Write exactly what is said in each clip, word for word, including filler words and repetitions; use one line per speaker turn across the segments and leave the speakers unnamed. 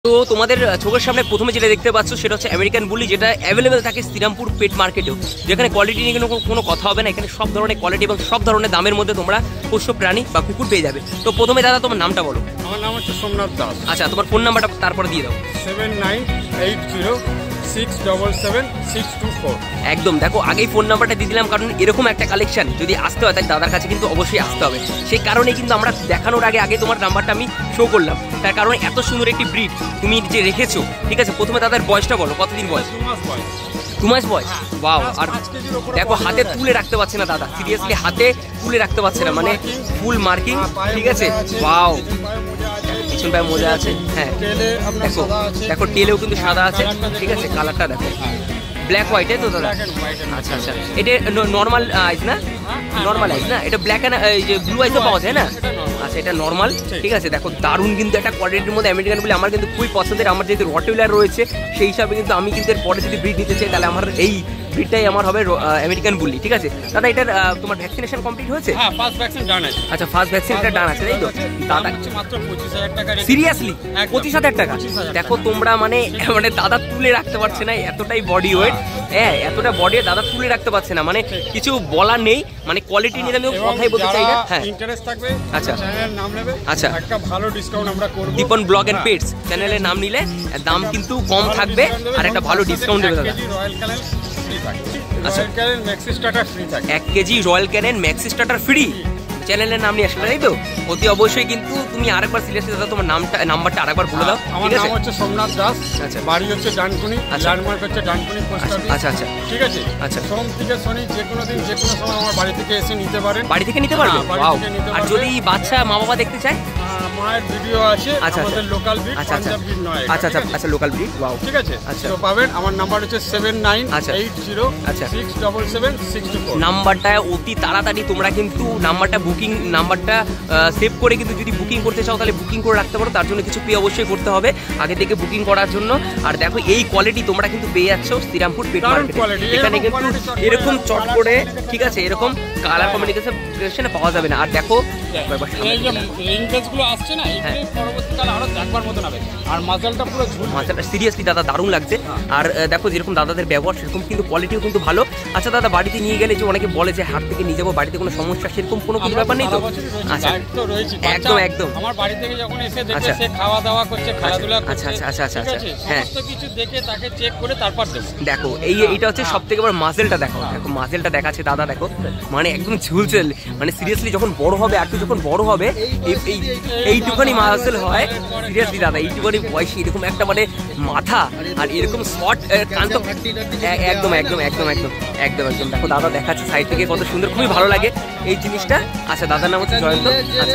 তো তোমাদের চোখের সামনে প্রথমে যেটা দেখতে পাচ্ছ সেটা হচ্ছে আমেরিকান বুলি, যেটা অ্যাভেলেবেল থাকে শ্রীরামপুর পেট মার্কেটেও, যেখানে কোয়ালিটি নিয়ে কোনো কথা হবে না। এখানে সব ধরনের কোয়ালিটি এবং সব ধরনের দামের মধ্যে তোমরা পোষ্য প্রাণী বা কুকুর পেয়ে যাবে। তো প্রথমে দাদা তোমার নামটা বলো।
আমার নাম হচ্ছে সোমনাথ দাস।
আচ্ছা, তোমার ফোন নাম্বারটা তারপরে দিয়ে দাও।
Seven nine eight zero six double seven six two four.
একদম দেখো, আগেই ফোন নাম্বারটা দিয়ে দিলাম, কারণ এরকম একটা কালেকশন যদি আসতে হয় তাই দাদার কাছে কিন্তু অবশ্যই আসতে হবে। সেই কারণেই কিন্তু আমরা দেখানোর আগে আগে তোমার নাম্বারটা আমি শো করলাম, তার কারণ এত সুন্দর একটি ব্রিড তুমি যে রেখেছো। ঠিক আছে, প্রথমে দাদার বয়সটা বলো, কতদিন বয়স?
দু মাস বয়স।
দু মাস বয়স, বাও। আর দেখো হাতে তুলে রাখতে পারছে না দাদা, সিরিয়াসলি হাতে তুলে রাখতে পারছে না, মানে ফুল মার্কিং। ঠিক আছে, বাও, পিছন পায়ে মোজা আছে। হ্যাঁ দেখো, দেখো টেলেও কিন্তু সাদা আছে। ঠিক আছে, কালারটা দেখো ব্ল্যাক হোয়াইটে তো দাদা। আচ্ছা আচ্ছা, এটা নর্মাল আইস না? নর্মাল আইস না, এটা ব্ল্যাক অ্যান্ড এই যে ব্লু আইসও পাওয়া যায় না? আচ্ছা, এটা নর্মাল। ঠিক আছে, দেখো দারুণ কিন্তু একটা কোয়ালিটির মধ্যে আমেরিকান বুলি আমার কিন্তু খুবই পছন্দের। আমার যেহেতু রটওয়িলার রয়েছে সেই হিসাবে কিন্তু আমি কিন্তু এর পরে যদি ব্রিড নিতে চাই তাহলে আমার এই ব্রিডটাই আমার হবে আমেরিকান বুলি। ঠিক আছে দাদা, এটার তোমার ভ্যাকসিনেশন কমপ্লিট হয়েছে?
হ্যাঁ, ফার্স্ট ভ্যাকসিন ডান আছে।
আচ্ছা, ফার্স্ট ভ্যাকসিন এটা ডান আছে তাই তো দাদা?
মাত্র পঁচিশ হাজার টাকা।
সিরিয়াসলি পঁচিশ হাজার টাকা? দেখো তোমরা মানে মানে দাদা তুলে রাখতে পারছে না, এতটাই বডি ওয়েট। হ্যাঁ, এতটা বডি দাদা তুলে রাখতে পারছে না, মানে কিছু বলার নেই। মানে কোয়ালিটি নিয়ে আমি কথাই বলতে চাই না। হ্যাঁ,
ইন্টারেস্ট থাকবে
আচ্ছা
চ্যানেলের নাম নেবে,
আচ্ছা
একটা ভালো ডিসকাউন্ট আমরা করব।
দীপন ব্লগ এন্ড পেটস চ্যানেলের নাম নিলে দাম কিন্তু কম থাকবে আর একটা ভালো ডিসকাউন্ট দেবে দাদা।
রয়্যাল ক্যানেন ফ্রি থাকে।
আচ্ছা,
Royal Canin Maxi Starter free থাকে।
এক kg Royal Canin Maxi Starter free চ্যানেলের নাম নিয়ে আসলে তাই তো? অতি অবশ্যই কিন্তু তুমি আরেকবার সিরিয়াসলি দাদা তোমার নামটা নাম্বারটা আরেকবার বলে দাও।
আমার নাম হচ্ছে সোমনাথ দাস।
আচ্ছা,
বাড়ি হচ্ছে ডানকুনি, ল্যান্ডমার্ক হচ্ছে ডানকুনি পোস্ট অফিস।
আচ্ছা আচ্ছা,
ঠিক আছে।
আচ্ছা,
সোম থেকে শনি যে কোনো দিন যে কোনো সময় আমার বাড়ি থেকে এসে নিতে পারেন।
বাড়ি থেকে নিতে পারবে? ওয়াও। আর যদি বাচ্চা মা বাবা দেখতে চায়?
মায়ের ভিডিও আছে আমাদের লোকাল ব্রিড, পাঞ্জাব ব্রিড নয়।
আচ্ছা আচ্ছা আচ্ছা, লোকাল ব্রিড। ওয়াও,
ঠিক আছে।
আচ্ছা,
তো পাবেন। আমার নাম্বার হচ্ছে seven nine eight zero six double seven six two four.
নাম্বারটা অতি তাড়াতাড়ি তোমরা কিন্তু নাম্বারটা বুকিং নাম্বারটা সেভ করে কিন্তু যদি বুকিং করতে চাও তাহলে বুকিং করে রাখতে পারো। তার জন্য কিছু পে অবশ্যই করতে হবে আগে থেকে বুকিং করার জন্য। আর দেখো এই কোয়ালিটি তোমরা কিন্তু পেয়ে যাচ্ছ শ্রীরামপুর পেট মার্কেটে। এখানে কিন্তু এরকম চট করে, ঠিক আছে, এরকম কালার কমিউনিকেশনে পাওয়া যাবে না। আর দেখো
এই যে রিং কেসগুলো আসছে না, এই পরবর্তীকালে আরো দেখবার মতন হবে। আর মাজালটা পুরো ঝুল,
মাজালটা সিরিয়াসলি দাদা দারুণ লাগছে। আর দেখো যেরকম দাদাদের ব্যবহার সেরকম কিন্তু কোয়ালিটিও কিন্তু ভালো। আচ্ছা দাদা, বাড়িতে নিয়ে গেলে যে অনেকে বলে যে হাট থেকে নিয়ে যাবো, বাড়িতে কোনো সমস্যা সেরকম কোনো কিছু ব্যাপার নেই তো? আচ্ছা, একদম একদম।
আমার বাড়ি থেকে যখন এসে দেখে সে খাওয়া দাওয়া করছে, খেলাধুলা করছে।
আচ্ছা আচ্ছা আচ্ছা আচ্ছা,
হ্যাঁ, সমস্ত কিছু দেখে তাকে চেক করে তারপর দেব।
দেখো এই এইটা হচ্ছে সবথেকে বড় মাসেলটা। দেখো দেখো মাসেলটা দেখাচ্ছে দাদা, দেখো মানে একদম ঝুলছে। মানে সিরিয়াসলি যখন বড় হবে, আর যখন বড় হবে এই এইটুখানি মাসেল হয় সিরিয়াসলি দাদা, এইটুখানি বয়সে এরকম একটা মানে মাথা আর এরকম শর্ট কান্ত। একদম একদম একদম একদম একদম একদম দেখো দাদা দেখাচ্ছে সাইড থেকে কত সুন্দর, খুবই ভালো লাগে এই জিনিসটা। আচ্ছা, দাদার নাম হচ্ছে জয়ন্ত। আচ্ছা,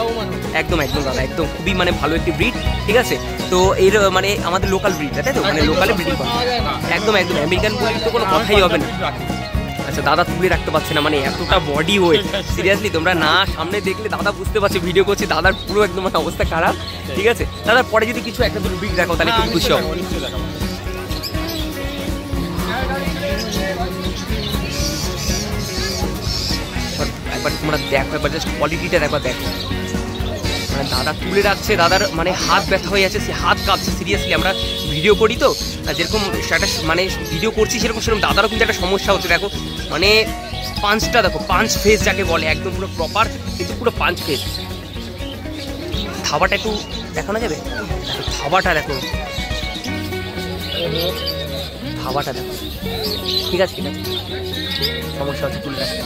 একদম একদম দাদা, একদম খুবই মানে ভালো একটি ব্রিড। ঠিক আছে, তো এর মানে আমাদের লোকাল ব্রিড, তাই তো? মানে লোকালে ব্রিডিং করে একদম একদম আমেরিকান ব্রিড তো কোনো কথাই হবে না। আচ্ছা, দাদা তুলে রাখতে পারছে না, মানে এতটা বডি ওয়েট। সিরিয়াসলি তোমরা না সামনে দেখলে দাদা বুঝতে পারছে ভিডিও করছি, দাদার পুরো একদম মানে অবস্থা খারাপ। ঠিক আছে দাদা, পরে যদি কিছু একটা দুটো ব্রিড দেখো তাহলে খুব খুশি হবো। একবার তোমরা দেখো, একবার জাস্ট কোয়ালিটিটা একবার দেখো। মানে দাদা তুলে রাখছে, দাদার মানে হাত ব্যথা হয়ে যাচ্ছে, সে হাত কাঁপছে। সিরিয়াসলি আমরা ভিডিও করি তো, যেরকম সেটা মানে ভিডিও করছি সেরকম সেরকম দাদারও কিন্তু একটা সমস্যা হচ্ছে। দেখো মানে পাঁচটা দেখো, পাঁচ ফেস যাকে বলে, একদম পুরো প্রপার কিন্তু পুরো পাঁচ ফেস। থাবাটা একটু দেখানো যাবে? থাবাটা দেখো, থাবাটা দেখো। ঠিক আছে ঠিক আছে, সমস্যা হচ্ছে তুলে রাখতে।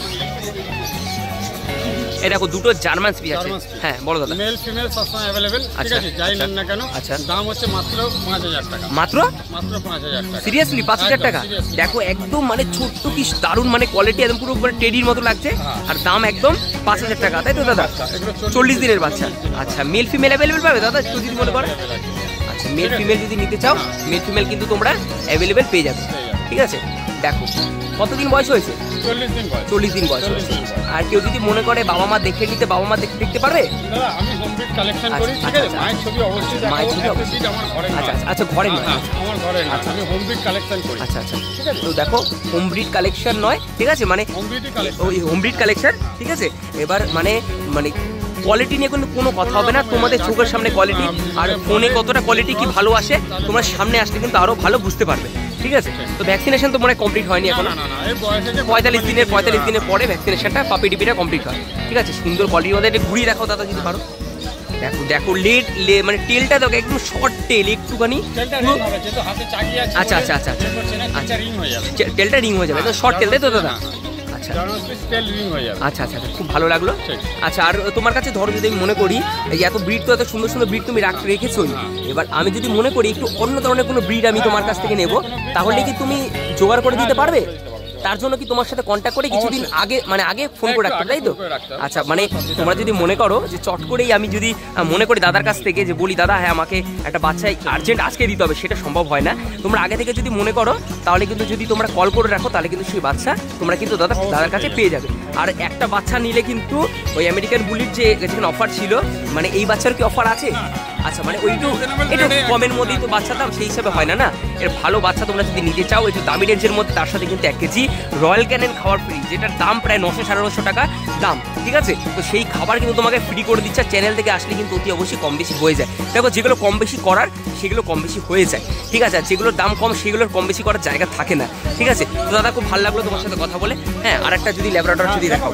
এই দেখো দুটো জার্মান স্পিচ আছে। হ্যাঁ বলো দাদা।
মেল ফিমেল সবসময় अवेलेबल। ঠিক আছে, যাই নেন না কেন।
আচ্ছা,
দাম হচ্ছে মাত্র পাঁচ হাজার টাকা।
মাত্র
মাত্র পাঁচ হাজার টাকা।
সিরিয়াসলি পাঁচ হাজার টাকা? দেখো একদম মানে ছোট্ট কি দারুণ, মানে কোয়ালিটি একদম পুরো মানে টেডির মতো লাগছে। আর দাম একদম পাঁচ হাজার টাকা, তাই তো দাদা? চল্লিশ দিনের বাচ্চা। আচ্ছা, মেল ফিমেল অ্যাভেলেবেল পাবে দাদা যদি মনে করো? আচ্ছা, মেল ফিমেল যদি নিতে চাও, মেল ফিমেল কিন্তু তোমরা অ্যাভেলেবেল পেয়ে যাবে। ঠিক আছে, দেখো কতদিন বয়স হয়েছে?
চল্লিশ দিন বয়স।
চল্লিশ দিন বয়স হয়েছে। আর কেউ যদি মনে করে বাবা মা দেখে নিতে, বাবা মা দেখে দেখতে পারবে?
দাদা আমি হোম ব্রিড কালেকশন করি। ঠিক আছে, মায়ের ছবি অবশ্যই দেখাবো। মায়ের ছবি আমার ঘরে না।
আচ্ছা আচ্ছা, ঘরে নয়,
আমার ঘরে না। আমি হোম ব্রিড কালেকশন করি।
আচ্ছা আচ্ছা, ঠিক আছে। তো দেখো হোম ব্রিড কালেকশন নয়, ঠিক আছে, মানে
হোম ব্রিড কালেকশন,
ওই হোম ব্রিড কালেকশন। ঠিক আছে, এবার মানে মানে কোয়ালিটি নিয়ে কিন্তু কোনো কথা হবে না, তোমাদের চোখের সামনে কোয়ালিটি, আর ফোনে কতটা কোয়ালিটি কি ভালো আসে তোমরা সামনে আসলে কিন্তু আরো ভালো বুঝতে পারবে। ঠিক আছে, তো ভ্যাকসিনেশন তো মনে হয় কমপ্লিট হয়নি এখন, পঁয়তাল্লিশ দিনের পঁয়তাল্লিশ দিনের পরে ভ্যাকসিনেশনটা পাপি ডিপিটা কমপ্লিট হয়। ঠিক আছে, সুন্দর কোয়ালিটি ওদের একটু ঘুরিয়ে দেখাও দাদা যদি পারো। দেখো দেখো লেট মানে টেলটা দেখো একদম শর্ট টেল একটুখানি। আচ্ছা আচ্ছা আচ্ছা আচ্ছা টেলটা রিং হয়ে যাবে, শর্ট টেল তাই তো দাদা? আচ্ছা আচ্ছা আচ্ছা খুব ভালো লাগলো। আচ্ছা, আর তোমার কাছে ধরো যদি আমি মনে করি এই এত ব্রিড তো এত সুন্দর সুন্দর ব্রিড তুমি রাখ রেখেছোই, এবার আমি যদি মনে করি একটু অন্য ধরনের কোনো ব্রিড আমি তোমার কাছ থেকে নেব, তাহলে কি তুমি জোগাড় করে দিতে পারবে? তার জন্য কি তোমার সাথে কন্ট্যাক্ট করে কিছুদিন আগে মানে আগে ফোন করে রাখতে, তাই তো? আচ্ছা, মানে তোমরা যদি মনে করো যে চট করেই আমি যদি মনে করি দাদার কাছ থেকে যে বলি দাদা হ্যাঁ আমাকে একটা বাচ্চা আর্জেন্ট আজকে দিতে হবে, সেটা সম্ভব হয় না। তোমরা আগে থেকে যদি মনে করো তাহলে কিন্তু যদি তোমরা কল করে রাখো তাহলে কিন্তু সেই বাচ্চা তোমরা কিন্তু দাদা দাদার কাছে পেয়ে যাবে। আর একটা বাচ্চা নিলে কিন্তু ওই আমেরিকান বুলির যে যেখানে অফার ছিল, মানে এই বাচ্চার কি অফার আছে? আচ্ছা, মানে ওইটু একটু কমের মধ্যেই তো বাচ্চা দাম, সেই হিসাবে হয় না না। এর ভালো বাচ্চা তোমরা যদি নিতে চাও একটু দামি রেঞ্জের মধ্যে, তার সাথে কিন্তু এক কেজি রয়্যাল ক্যানেন খাবার ফ্রি, যেটার দাম প্রায় নশো সাড়ে নশো টাকা দাম। ঠিক আছে, তো সেই খাবার কিন্তু তোমাকে ফ্রি করে দিচ্ছে। চ্যানেল থেকে আসলে কিন্তু অতি অবশ্যই কম বেশি হয়ে যায়। দেখো যেগুলো কম বেশি করার সেগুলো কম বেশি হয়ে যায়। ঠিক আছে, যেগুলোর দাম কম সেগুলোর কম বেশি করার জায়গা থাকে না। ঠিক আছে, তো দাদা খুব ভালো লাগলো তোমার সাথে কথা বলে। হ্যাঁ, আর একটা যদি ল্যাবরেটর যদি দেখাও,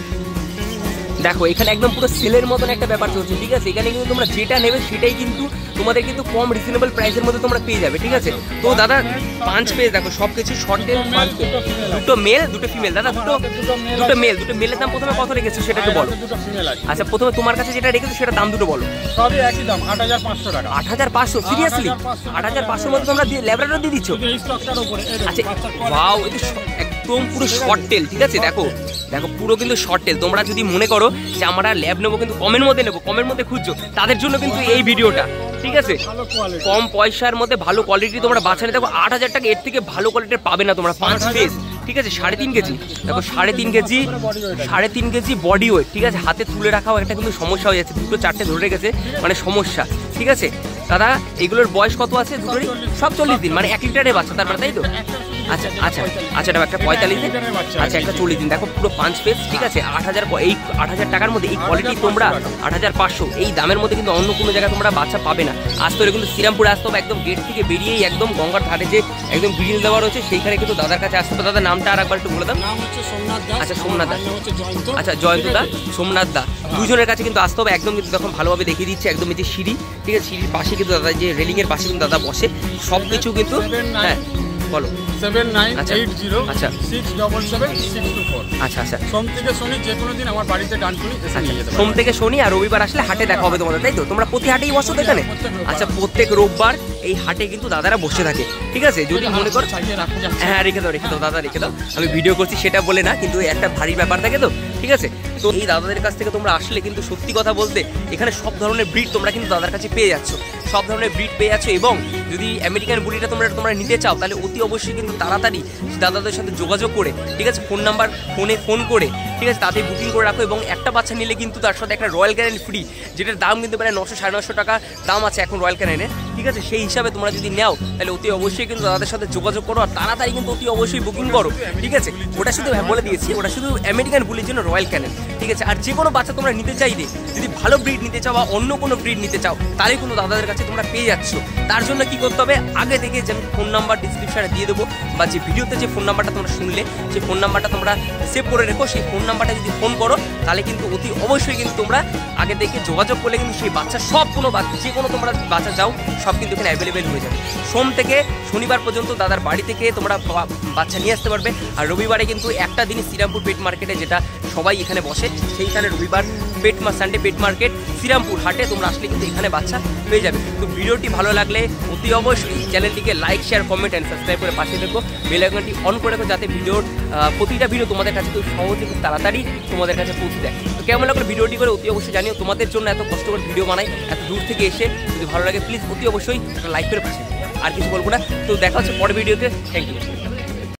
দেখো এখানে একদম পুরো সেলের মতন একটা ব্যাপার চলছে। ঠিক আছে, এখানে কিন্তু তোমরা যেটা নেবে সেটাই কিন্তু তোমাদের কিন্তু কম রিজনেবল প্রাইসের মধ্যে তোমরা পেয়ে যাবে। ঠিক আছে, তো দাদা পাঁচ পেজ দেখো সব কিছু শর্ট টেল পাঁচ পেজ, দুটো মেল দুটো ফিমেল। দাদা দুটো দুটো মেল দুটো মেলের দাম প্রথমে কত রেখেছো সেটা একটু বলো। আচ্ছা, প্রথমে তোমার কাছে যেটা রেখেছো সেটা দাম দুটো বলো।
সবই একই দাম, আট হাজার পাঁচশো টাকা।
আট হাজার পাঁচশো সিরিয়াসলি? আট হাজার পাঁচশোর মধ্যে তোমরা ল্যাবরেটর দিয়ে দিচ্ছ? আচ্ছা, ওয়াও, এটা একদম পুরো শর্ট টেল। ঠিক আছে, দেখো দেখো পুরো কিন্তু শর্ট টেল। তোমরা যদি মনে করো যে আমরা ল্যাব নেবো কিন্তু কমের মধ্যে নেবো, কমের মধ্যে খুঁজছো, তাদের জন্য কিন্তু এই ভিডিওটা। ঠিক আছে, কম পয়সার মধ্যে ভালো কোয়ালিটি তোমরা বাঁচালে দেখো আট হাজার টাকা এর থেকে ভালো কোয়ালিটির পাবে না তোমরা। পাঁচ পেজ, ঠিক আছে, সাড়ে তিন কেজি দেখো, সাড়ে তিন কেজি সাড়ে তিন কেজি বডি ওয়েট। ঠিক আছে, হাতে তুলে রাখাও একটা কিন্তু সমস্যা হয়ে যাচ্ছে, দুটো চারটে ধরে গেছে মানে সমস্যা। ঠিক আছে দাদা, এগুলোর বয়স কত আছে দুটোরই? সব চল্লিশ দিন, মানে এক লিটারের বাচ্চা তার মানে, তাই তো? আচ্ছা আচ্ছা আচ্ছা, এটা একটা পঁয়তাল্লিশ দিন, আচ্ছা একটা চল্লিশ দিন। দেখো পুরো পাঁচ পেজ। ঠিক আছে, আট হাজার এই আট হাজার টাকার মধ্যে এই কোয়ালিটি তোমরা আট হাজার পাঁচশো এই দামের মধ্যে কিন্তু অন্য কোনো জায়গায় তোমরা বাচ্চা পাবে না। আসতে হলে কিন্তু শ্রীরামপুরে আসতে হবে, একদম গেট থেকে বেরিয়েই একদম গঙ্গার ধারে যে একদম গ্রিল দেওয়া রয়েছে সেইখানে কিন্তু দাদার কাছে আসতে হবে। দাদার নামটা আর একবার একটু বলে দাও। আচ্ছা, সোমনাথ দা। আচ্ছা, জয়ন্ত দা, সোমনাথ দা, দুজনের কাছে কিন্তু আসতে হবে। একদম কিন্তু তখন ভালোভাবে দেখিয়ে দিচ্ছে, একদম এই যে সিঁড়ি, ঠিক আছে, সিঁড়ির পাশে কিন্তু দাদা যে রেলিং এর পাশে কিন্তু দাদা বসে, সব কিছু কিন্তু। হ্যাঁ বলো। সেভেন নাইন এইট জিরো আচ্ছা six double seven six two four. আচ্ছা আচ্ছা, সোম থেকে শনি যে কোনো দিন আমার বাড়িতে ডানকুনি এসে নিয়ে যেতে পারো। সোম থেকে শনি আর রবিবার আসলে হাটে দেখা হবে তোমাদের, তাই তো? তোমরা প্রতি হাটেই বসো তো এখানে? আচ্ছা, প্রত্যেক রোববার এই হাটে কিন্তু দাদারা বসে থাকে। ঠিক আছে, যদি মনে করো হ্যাঁ রেখে দাও রেখে দাও দাদা রেখে দাও, আমি ভিডিও করছি সেটা বলে না, কিন্তু একটা ভারী ব্যাপার থাকে তো। ঠিক আছে, তো এই দাদাদের কাছ থেকে তোমরা আসলে কিন্তু সত্যি কথা বলতে এখানে সব ধরনের ব্রিড তোমরা কিন্তু দাদার কাছে পেয়ে যাচ্ছ, সব ধরনের ব্রিড পেয়ে যাচ্ছ। এবং যদি আমেরিকান বুলিটা তোমরা তোমরা নিতে চাও তাহলে অতি অবশ্যই কিন্তু তাড়াতাড়ি দাদাদের সাথে যোগাযোগ করে, ঠিক আছে, ফোন নাম্বার ফোনে ফোন করে, ঠিক আছে, তাতে বুকিং করে রাখো। এবং একটা বাচ্চা নিলে কিন্তু তার সাথে একটা রয়্যাল ক্যানেন ফ্রি, যেটার দাম কিন্তু প্রায় নশো সাড়ে নশো টাকা দাম আছে এখন রয়্যাল ক্যানেনের। ঠিক আছে, সেই হিসাবে তোমরা যদি নাও তাহলে অতি অবশ্যই কিন্তু দাদাদের সাথে যোগাযোগ করো, আর তাড়াতাড়ি কিন্তু অতি অবশ্যই বুকিং করো। ঠিক আছে, ওটা শুধু বলে দিয়েছি, ওটা শুধু আমেরিকান বুলির জন্য রয়্যাল ক্যানেন। ঠিক আছে, আর যে কোনো বাচ্চা তোমরা নিতে চাইলে, যদি ভালো ব্রিড নিতে চাও বা অন্য কোনো ব্রিড নিতে চাও, তাহলে কিন্তু দাদাদের কাছে তোমরা পেয়ে যাচ্ছ। তার জন্য কি করতে হবে, আগে থেকে যে আমি ফোন নাম্বার ডিসক্রিপশনে দিয়ে দেবো, বা যে ভিডিওতে যে ফোন নাম্বারটা তোমরা শুনলে সেই ফোন নাম্বারটা তোমরা সেভ করে রেখো। সেই ফোন নাম্বারটা যদি ফোন করো তাহলে কিন্তু অতি অবশ্যই কিন্তু তোমরা আগে থেকে যোগাযোগ করলে কিন্তু সেই বাচ্চা সব কোনো বাচ্চা যে কোনো তোমরা বাচ্চা যাও সব কিন্তু এখানে অ্যাভেলেবেল হয়ে যাবে। সোম থেকে শনিবার পর্যন্ত দাদার বাড়ি থেকে তোমরা বাচ্চা নিয়ে আসতে পারবে। আর রবিবারে কিন্তু একটা দিনই শ্রীরামপুর পেট মার্কেটে, যেটা সবাই এখানে বসে, সেইখানে রবিবার pet Sunday pet market Shrirampur হাটে তোমরা আসলে কিন্তু এখানে বাচ্চা পেয়ে যাবে। তো ভিডিওটি ভালো লাগলে অতি অবশ্যই চ্যানেলটিকে like share comment and subscribe করে পাশে দেখো, বেল আইকনটি অন করে রাখো, যাতে ভিডিওর প্রতিটা ভিডিও তোমাদের কাছে খুব সহজে খুব তাড়াতাড়ি তোমাদের কাছে পৌঁছে দেয়। তো কেমন লাগলো ভিডিওটি করে অতি অবশ্যই জানিও। তোমাদের জন্য এত কষ্ট করে ভিডিও বানাই, এত দূর থেকে এসে, যদি ভালো লাগে প্লিজ অতি অবশ্যই লাইক করে পাশে। আর কিছু বলবো না, তো দেখা হচ্ছে পরের ভিডিওতে। Thank you.